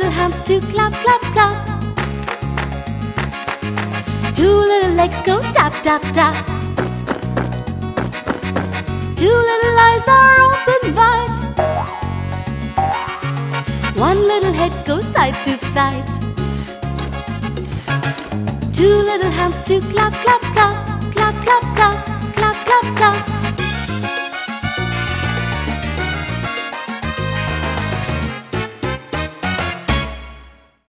little hands to clap, clap, clap. Two little legs go tap, tap, tap. Two little eyes are open wide. One little head goes side to side. Two little hands to clap, clap, clap. Clap, clap, clap, clap, clap, clap.